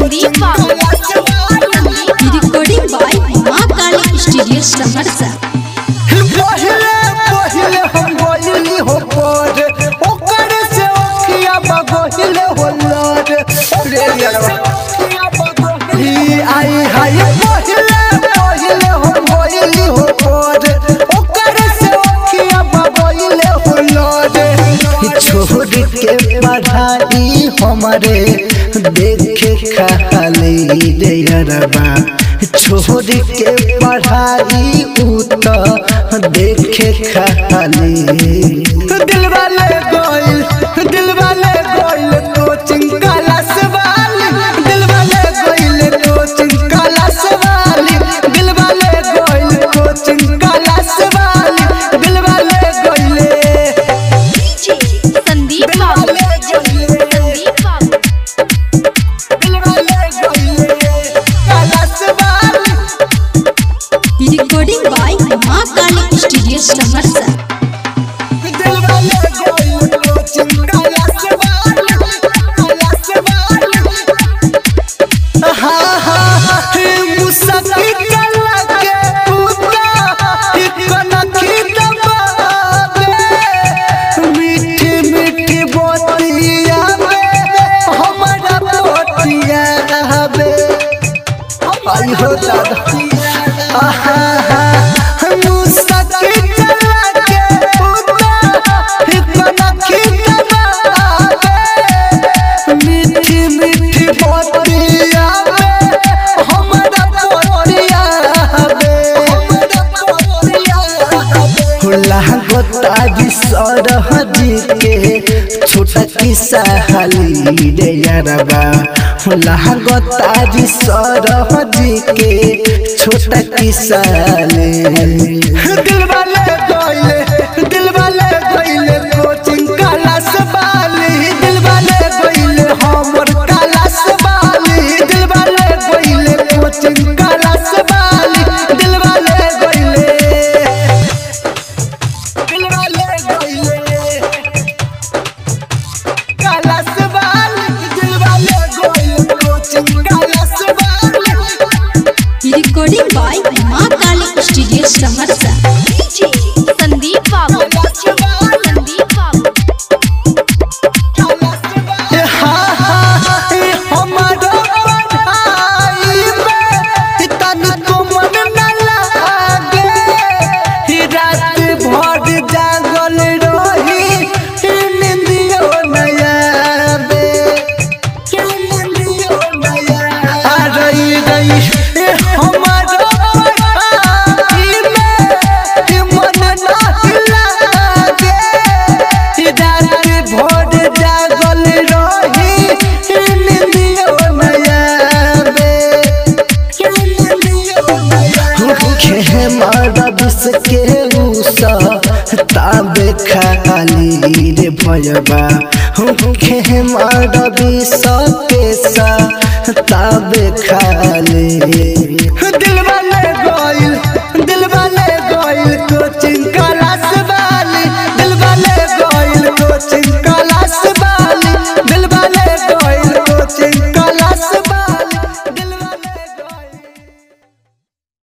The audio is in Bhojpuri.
संदीप रिकॉर्डिंग बाय मां काली स्टूडियो सहरसा। पहले पहले हम बोली हो पर ओकर से ओखिया बगहिले हो लर रे ई आई हाय पहले पहले हम बोली हो पर ओकर से ओखिया बगहिले हो लर छोड़ के पढ़ाई हमारे देखे खाली रे अरबा छोड़ के पढ़ाई उत देखे खाली दिलवा ले गोइल कोचिंग क्लास वाली दिलवा ले गोइल कोचिंग क्लास वाली दिलवा ले गोइल कोचिंग क्लास वाली दिलवा ले गोइल संदीप रिकॉर्डिंग बाय मां काली स्टूडियो सहरसा। सरहदी के छोटा किस्सा हाली रे यारबा लागतारी सरहदी के छोटा किस्सा ले दिलवा ले गइले कोचिंग क्लास वाली दिलवा ले गइले हमर क्लास वाली दिलवा ले गइले कोचिंग क्लास वाली दिलवा ले गइले रिकॉर्डिंग बाय मां काली स्टूडियो सहरसा। संदीप के उसा ताबे खाली रे भयबा खेमा रवि सकेसा ताबे खाली दिलवा ले गइल कोचिंग